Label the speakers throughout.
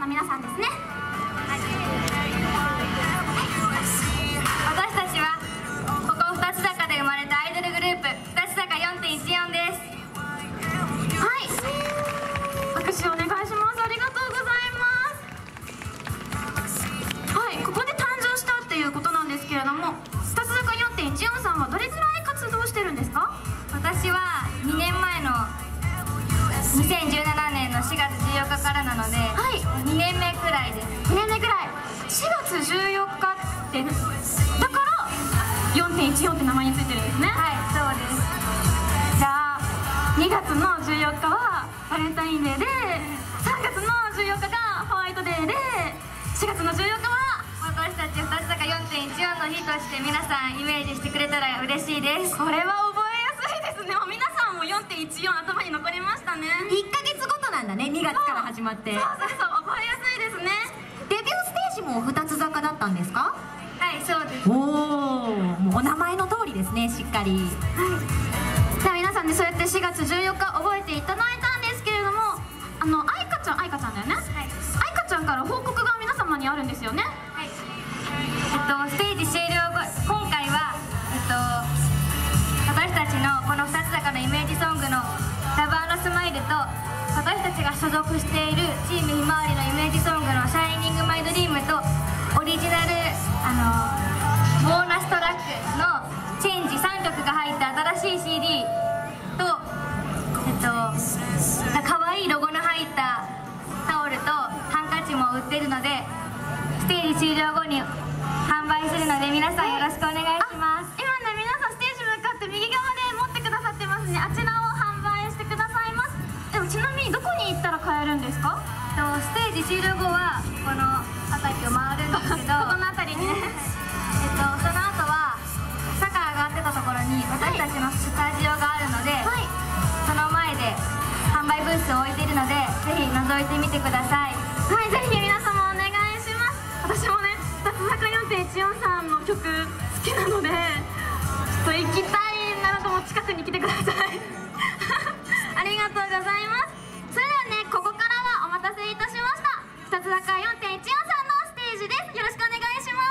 Speaker 1: の皆さんですね。
Speaker 2: 私たちはここ二つ坂で生まれたアイドルグループ二つ坂 4.14 です。
Speaker 1: はい、拍手お願いします。ありがとうございます。はい、ここで誕生したっていうことなんですけれども、二つ坂 4.14 さんはどれくらい活動してるんですか？
Speaker 2: 私は2年前の2017年の4月14日からなので、
Speaker 1: はい、
Speaker 2: 2年目くらいです。
Speaker 1: 2年目くらい。4月14日ってだから4.14 って名前についてるんですね。
Speaker 2: はい、そうです。
Speaker 1: じゃあ2月の14日はバレンタインデーで、3月の14日がホワイトデーで、4月の14日は
Speaker 2: 私たち二つ坂 4.14 の日として皆さんイメージしてくれたら嬉しいです。
Speaker 1: これは覚えやすいですね。皆さんも 4.14 頭に残りましたね。
Speaker 3: 1ヶ月ごとなんだね、2月から始まって。
Speaker 1: そう覚えやすいですね。
Speaker 3: デビューステージも二つ坂だったんですか？
Speaker 2: はい、そうです。
Speaker 3: おお、もうお名前の通りですね、しっかり。
Speaker 1: はい、では皆さんでそうやって4月14日覚えていただいたんですけれども、愛花ちゃんだよね。はい、愛花ちゃんから報告が皆様にあるんですよね。
Speaker 2: はい、ステージ終了後、今回は私たちのこの二つ坂のイメージソングの「ラブ&スマイル」と私たちが所属しているチームひまわりのイメージソングの「シャイニングマイドリーム」とオリジナルボーナストラックの「チェンジ」3曲が入った新しい CD とかわいいロゴの入ったタオルとハンカチも売ってるので、ステージ終了後に販売するので皆さんよろしくお願いします。
Speaker 1: 今ね、皆さんステージ向かって右側で持ってくださってますね。あちらを販売してくださいます。でもちなみにどこに行ったら買えるんですか？
Speaker 2: ステージ終了後はこの辺りを回るんですけど
Speaker 1: この辺りにね
Speaker 2: その後は坂上がってたところに私たちのスタジオがあるので、はい、その前で販売ブースを置いているのでぜひ覗いてみてください。
Speaker 1: はい、ぜひ皆様お願いします。私もね、二つ坂 4.14 さんの曲好きなので、ちょっと行きたいなとも近くに来てくださいありがとうございます。それではね、ここからはお待たせいたしました、二つ坂 4.14 さんのステージです。よろしくお願いします。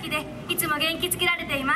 Speaker 2: きでいつも元気づけられています。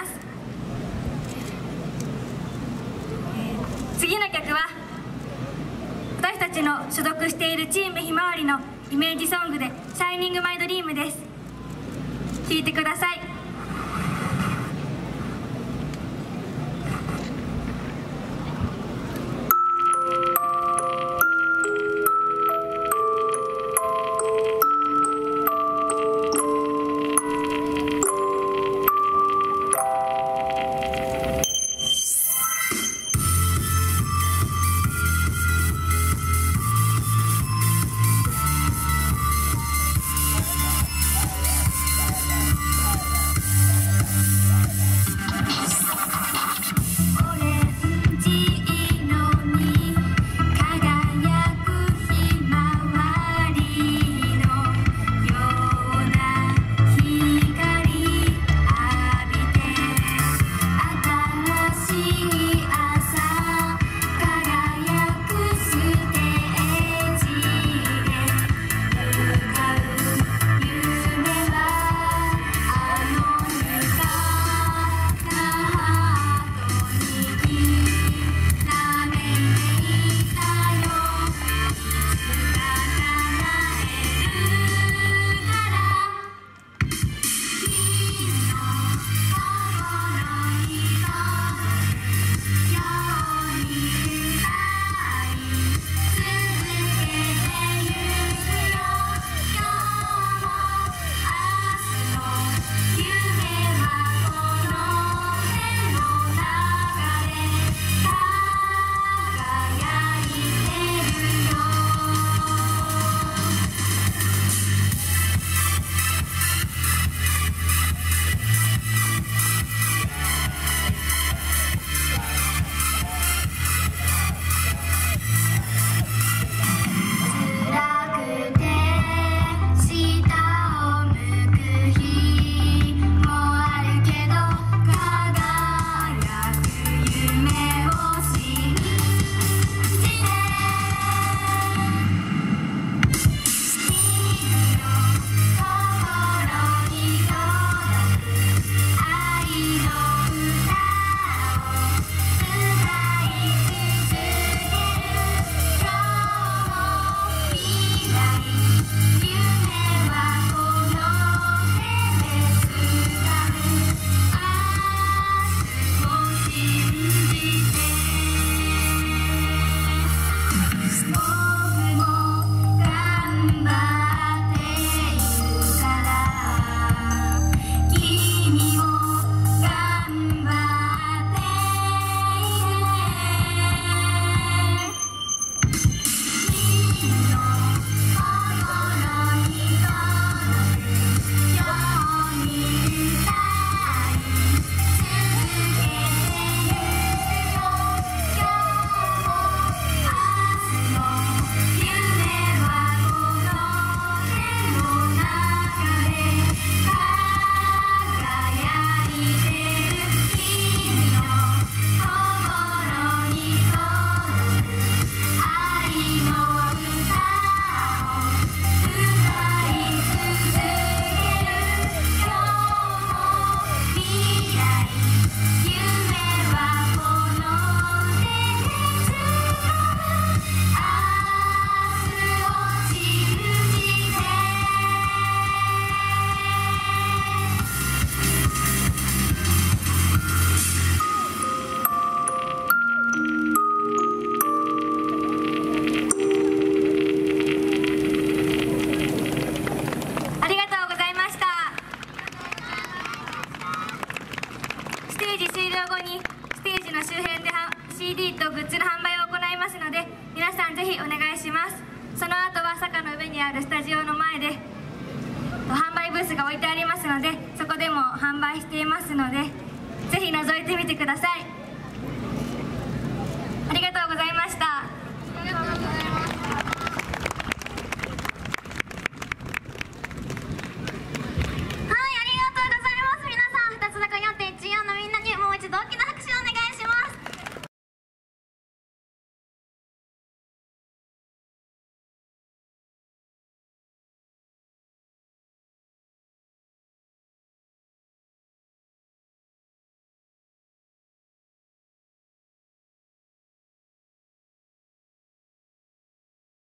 Speaker 2: 次の曲は私たちの所属しているチームひまわりのイメージソングで「シャイニングマイドリーム」です。聴いてください。CD とグッズの販売を行いますので、皆さんぜひお願いします。その後は坂の上にあるスタジオの前で販売ブースが置いてありますので、そこでも販売していますので、ぜひ覗いてみてください。ありがとうございます。